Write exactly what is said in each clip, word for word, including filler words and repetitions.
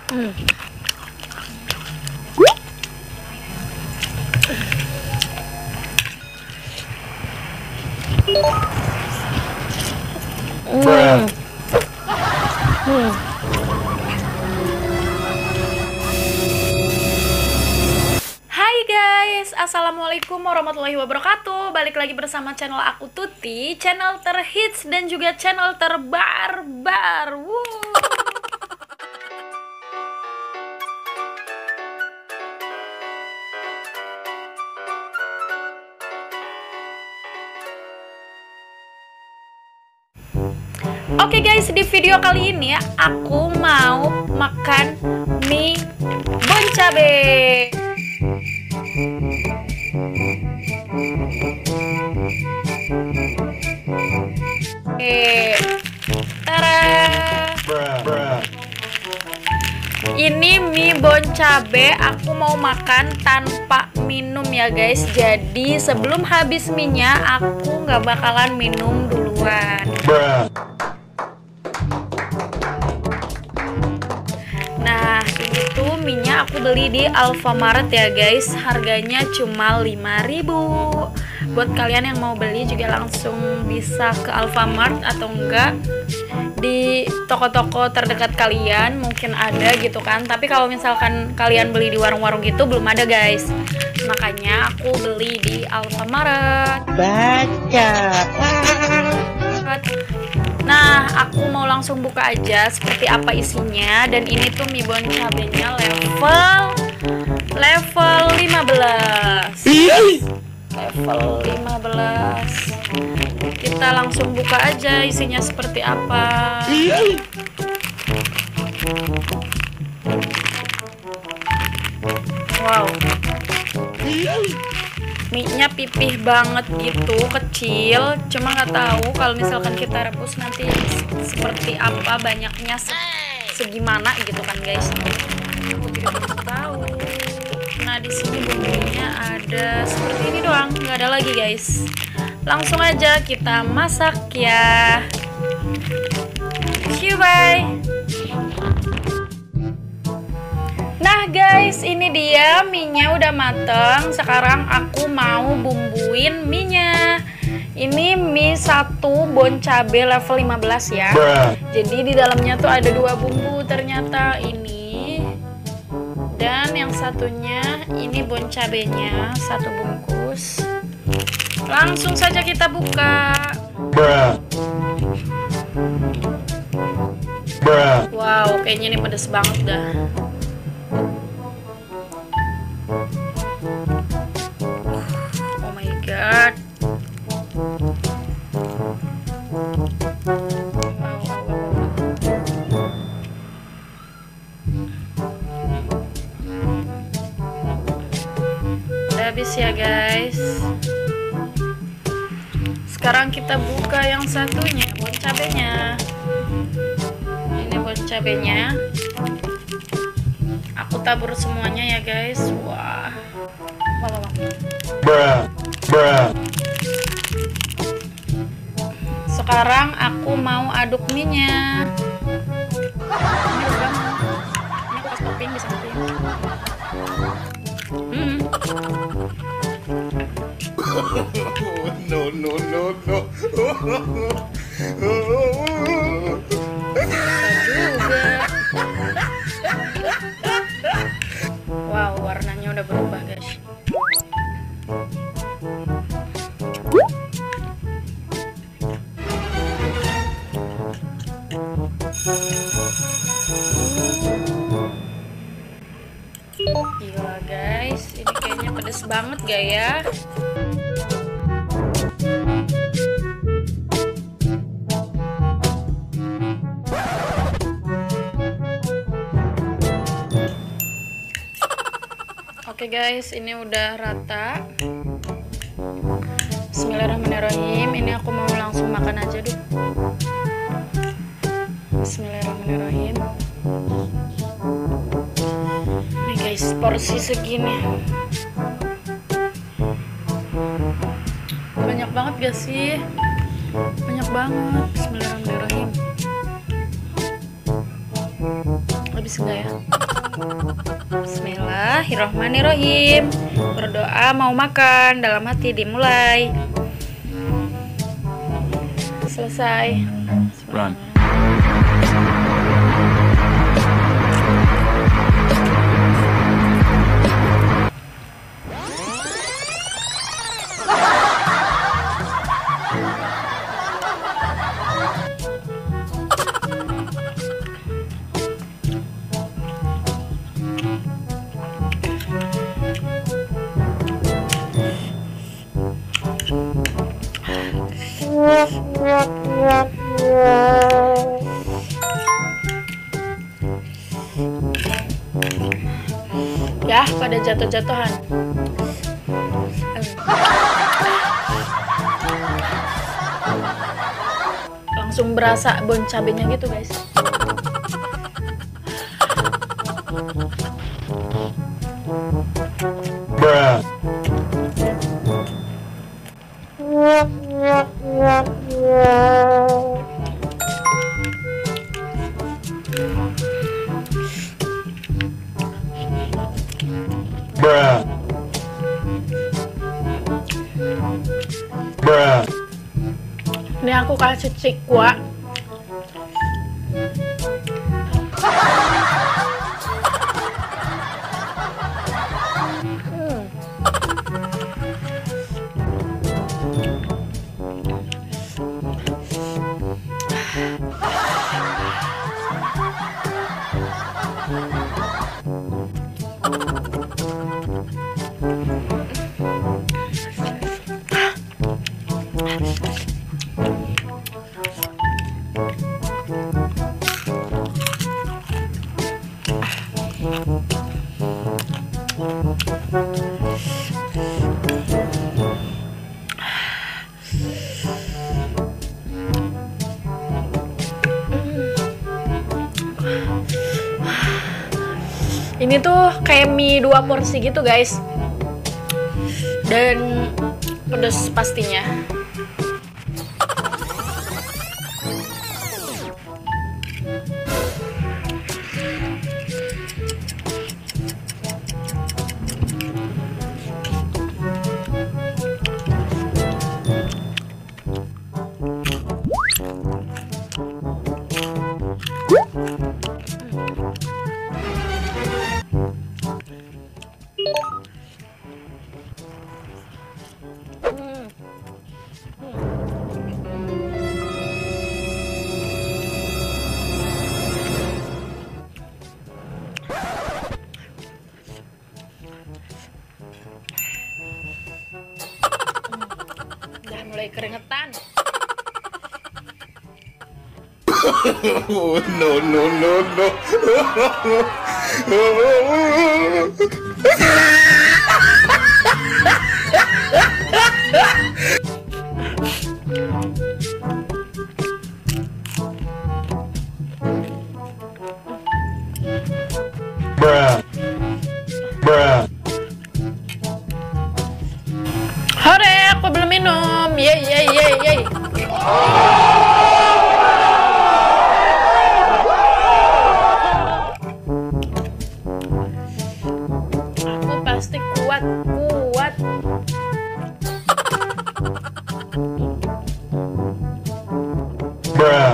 Hmm. Hmm. Hmm. Hai guys, assalamualaikum warahmatullahi wabarakatuh. Balik lagi bersama channel aku Tuti, channel terhits dan juga channel terbarbar. Wuh. Oke guys, di video kali ini aku mau makan mie bon cabe. Oke, tara. Ini mie bon cabe aku mau makan tanpa minum ya guys. Jadi sebelum habis mie-nya aku nggak bakalan minum duluan. Nah, ini tuh mie-nya aku beli di Alfamart ya guys. Harganya cuma lima ribu. Buat kalian yang mau beli juga langsung bisa ke Alfamart atau enggak di toko-toko terdekat kalian, mungkin ada gitu kan. Tapi kalau misalkan kalian beli di warung-warung gitu belum ada guys. Makanya aku beli di Alfamart. Baca. Nah, aku mau langsung buka aja seperti apa isinya. Dan ini tuh mie bon cabenya level level lima belas. Level lima belas. Kita langsung buka aja isinya seperti apa. Wow, mie-nya pipih banget gitu, kecil. Cuma nggak tahu kalau misalkan kita rebus nanti seperti apa, banyaknya se segimana gitu kan guys. Aku juga belum tahu. Nah, di sini bumbunya ada seperti ini doang, nggak ada lagi guys. Langsung aja kita masak ya. See you, bye. Nah guys, ini dia mie-nya udah mateng. Sekarang aku mau bumbuin mie-nya. Ini mie satu bon cabe level lima belas ya. Jadi di dalamnya tuh ada dua bumbu ternyata, ini dan yang satunya ini bon cabenya satu bungkus. Langsung saja kita buka. Wow, kayaknya ini pedes banget dah. Oh my god. Wow, wow, wow. Udah habis ya guys. Sekarang kita buka yang satunya, bon cabenya. Ini bon cabenya. Aku tabur semuanya ya guys. Wah. Wah, wah, wah. Sekarang aku mau aduk mie-nya. Ini udah. Ini aku kasih topping di samping. Hmm. No, no, no, no. Juga. Wow, warnanya udah berubah guys. Gila guys, ini kayaknya pedes banget gak ya? Oke guys, ini udah rata. Bismillahirrahmanirrahim. Ini aku mau langsung makan aja dulu. Bismillahirrahmanirrahim. Nih guys, porsi segini. Banyak banget gak sih? Banyak banget. Bismillahirrahmanirrahim. Habis enggak ya? Bismillahirrohmanirrohim. Berdoa mau makan, dalam hati dimulai. Selesai. Run. Ya, pada jatuh-jatuhan. Langsung berasa bon cabenya gitu, guys. Bruh. Bruh. Bruh. Ini aku kasih cikwa. Hmm. Ini tuh kayak mie dua porsi gitu, guys. Dan pedas pastinya. Udah mulai keringetan. Oh, no, no, no, no. Bruh. Bruh. Hore, aku belum minum. Yeay, yeay, yeay, yeay. Aku pasti kuat, kuat. Bruh.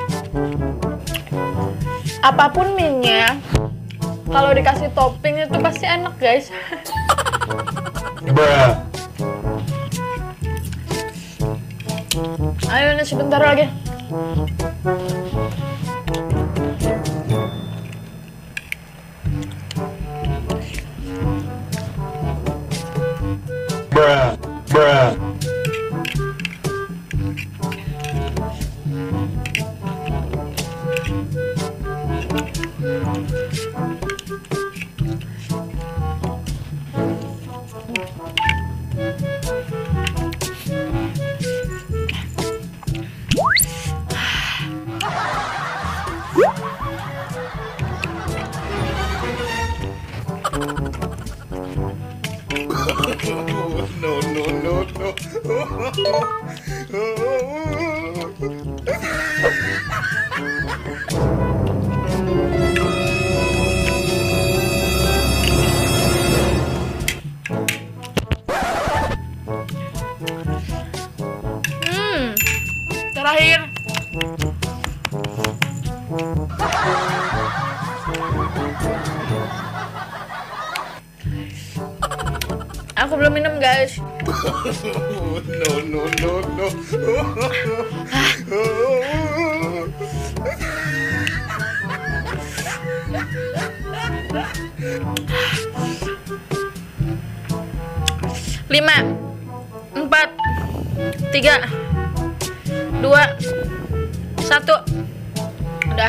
Apapun mie-nya, kalau dikasih topping itu pasti enak, guys. Bruh. Ayo, ini sebentar lagi. Bruh. Bruh. No, no, no, no. Aku belum minum guys. No, no, no, no. Lima, empat, tiga, dua, satu. Udah.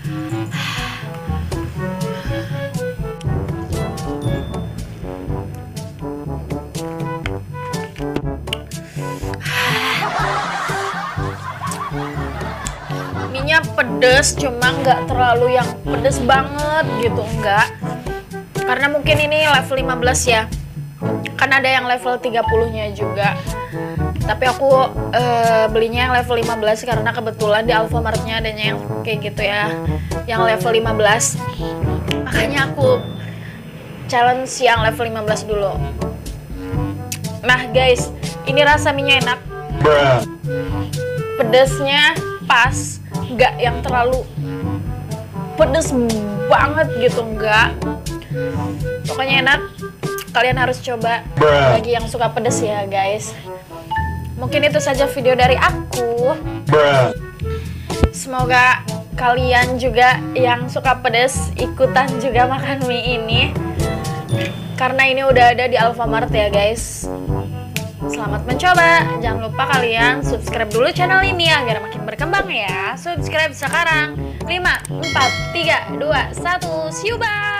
Mie-nya pedes, cuma nggak terlalu yang pedes banget gitu, enggak. Karena mungkin ini level lima belas ya. Kan ada yang level tiga puluh-nya juga. Tapi aku uh, belinya yang level lima belas karena kebetulan di Alfamart-nya adanya yang kayak gitu ya, yang level lima belas. Makanya aku challenge yang level lima belas dulu. Nah guys, ini rasa mie-nya enak. Bruh. Pedesnya pas, nggak yang terlalu pedes banget gitu, enggak. Pokoknya enak. Kalian harus coba bagi yang suka pedes ya guys. Mungkin itu saja video dari aku. Bruh. Semoga kalian juga yang suka pedes ikutan juga makan mie ini, karena ini udah ada di Alfamart ya guys. Selamat mencoba. Jangan lupa kalian subscribe dulu channel ini agar makin berkembang ya. Subscribe sekarang. Lima, empat, tiga, dua, satu. See you, bye.